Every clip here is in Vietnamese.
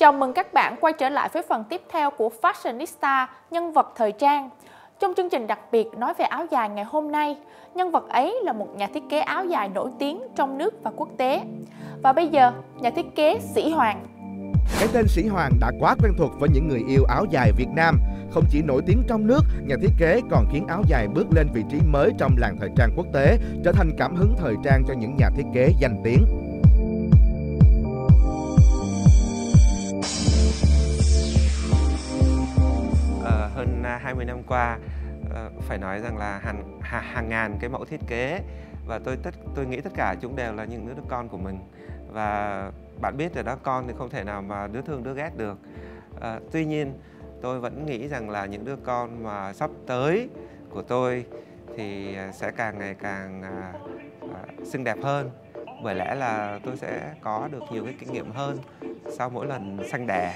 Chào mừng các bạn quay trở lại với phần tiếp theo của Fashionista, nhân vật thời trang. Trong chương trình đặc biệt nói về áo dài ngày hôm nay, nhân vật ấy là một nhà thiết kế áo dài nổi tiếng trong nước và quốc tế. Và bây giờ, nhà thiết kế Sĩ Hoàng. Cái tên Sĩ Hoàng đã quá quen thuộc với những người yêu áo dài Việt Nam. Không chỉ nổi tiếng trong nước, nhà thiết kế còn khiến áo dài bước lên vị trí mới trong làng thời trang quốc tế, trở thành cảm hứng thời trang cho những nhà thiết kế danh tiếng. Hơn 20 năm qua, phải nói rằng là hàng ngàn cái mẫu thiết kế, và tôi nghĩ tất cả chúng đều là những đứa con của mình. Và bạn biết rồi đó, con thì không thể nào mà đứa thương đứa ghét được. Tuy nhiên tôi vẫn nghĩ rằng là những đứa con mà sắp tới của tôi thì sẽ càng ngày càng xinh đẹp hơn, bởi lẽ là tôi sẽ có được nhiều cái kinh nghiệm hơn sau mỗi lần sanh đẻ.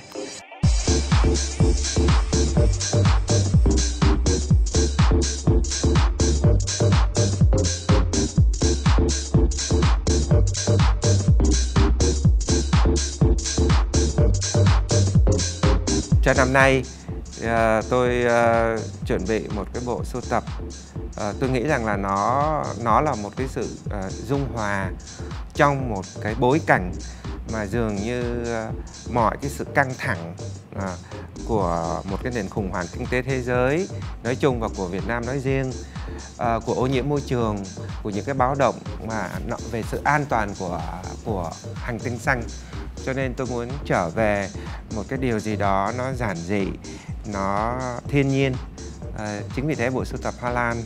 Cho năm nay tôi chuẩn bị một cái bộ sưu tập. Tôi nghĩ rằng là nó là một cái sự dung hòa trong một cái bối cảnh mà dường như mọi cái sự căng thẳng của một cái nền khủng hoảng kinh tế thế giới nói chung và của Việt Nam nói riêng, của ô nhiễm môi trường, của những cái báo động mà về sự an toàn của hành tinh xanh. Cho nên tôi muốn trở về một cái điều gì đó nó giản dị, nó thiên nhiên. Chính vì thế bộ sưu tập Hoa Lan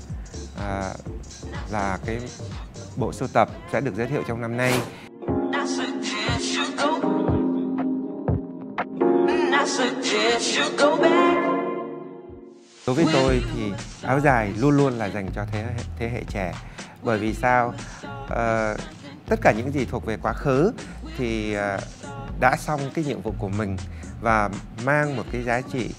là cái bộ sưu tập sẽ được giới thiệu trong năm nay. Đối với tôi thì áo dài luôn luôn là dành cho thế hệ trẻ. Bởi vì sao? Tất cả những gì thuộc về quá khứ thì đã xong cái nhiệm vụ của mình và mang một cái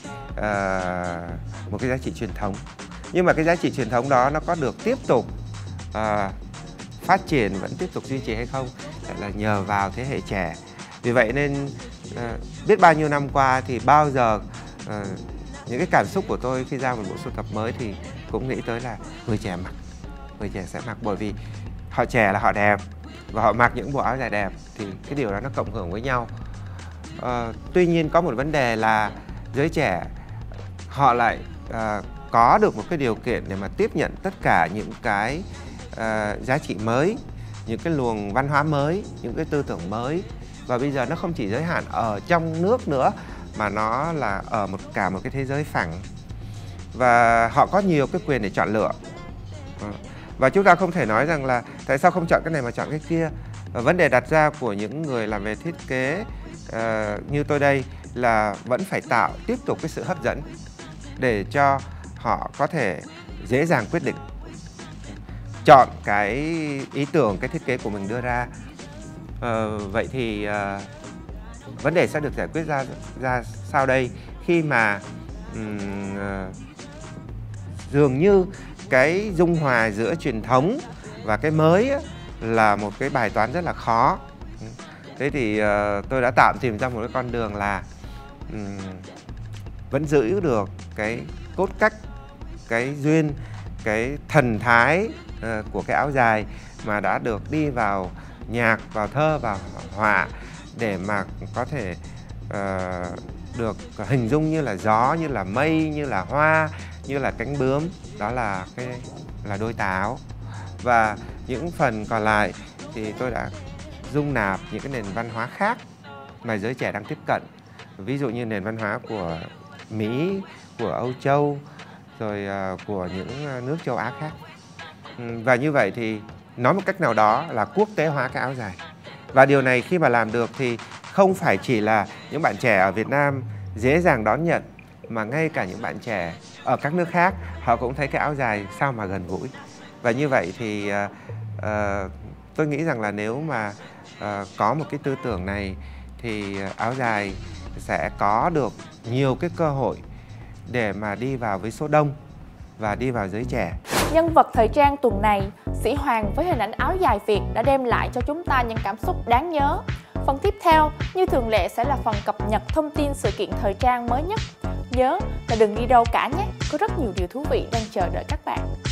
giá trị truyền thống. Nhưng mà cái giá trị truyền thống đó nó có được tiếp tục phát triển, vẫn tiếp tục duy trì hay không là nhờ vào thế hệ trẻ. Vì vậy nên biết bao nhiêu năm qua thì bao giờ những cái cảm xúc của tôi khi ra một bộ sưu tập mới thì cũng nghĩ tới là người trẻ sẽ mặc, bởi vì họ trẻ là họ đẹp và họ mặc những bộ áo dài đẹp thì cái điều đó nó cộng hưởng với nhau. Tuy nhiên có một vấn đề là giới trẻ họ lại có được một cái điều kiện để mà tiếp nhận tất cả những cái giá trị mới, những cái luồng văn hóa mới, những cái tư tưởng mới. Và bây giờ nó không chỉ giới hạn ở trong nước nữa mà nó là ở cả một cái thế giới phẳng. Và họ có nhiều cái quyền để chọn lựa. Và chúng ta không thể nói rằng là tại sao không chọn cái này mà chọn cái kia. Vấn đề đặt ra của những người làm về thiết kế như tôi đây là vẫn phải tạo tiếp tục cái sự hấp dẫn để cho họ có thể dễ dàng quyết định chọn cái ý tưởng, cái thiết kế của mình đưa ra. Vậy thì vấn đề sẽ được giải quyết ra sau đây, khi mà dường như cái dung hòa giữa truyền thống và cái mới là một cái bài toán rất là khó. Thế thì tôi đã tìm ra một cái con đường là vẫn giữ được cái cốt cách, cái duyên, cái thần thái của cái áo dài mà đã được đi vào nhạc, vào thơ, vào họa để mà có thể được hình dung như là gió, như là mây, như là hoa, như là cánh bướm. Đó là đôi tà áo. Và những phần còn lại thì tôi đã dung nạp những cái nền văn hóa khác mà giới trẻ đang tiếp cận. Ví dụ như nền văn hóa của Mỹ, của Âu Châu, rồi của những nước châu Á khác. Và như vậy thì nói một cách nào đó là quốc tế hóa cái áo dài. Và điều này khi mà làm được thì không phải chỉ là những bạn trẻ ở Việt Nam dễ dàng đón nhận, mà ngay cả những bạn trẻ ở các nước khác họ cũng thấy cái áo dài sao mà gần gũi. Và như vậy thì tôi nghĩ rằng là nếu mà có một cái tư tưởng này thì áo dài sẽ có được nhiều cái cơ hội để mà đi vào với số đông và đi vào giới trẻ. Nhân vật thời trang tuần này, Sĩ Hoàng với hình ảnh áo dài Việt đã đem lại cho chúng ta những cảm xúc đáng nhớ. Phần tiếp theo, như thường lệ sẽ là phần cập nhật thông tin sự kiện thời trang mới nhất. Nhớ là đừng đi đâu cả nhé, có rất nhiều điều thú vị đang chờ đợi các bạn.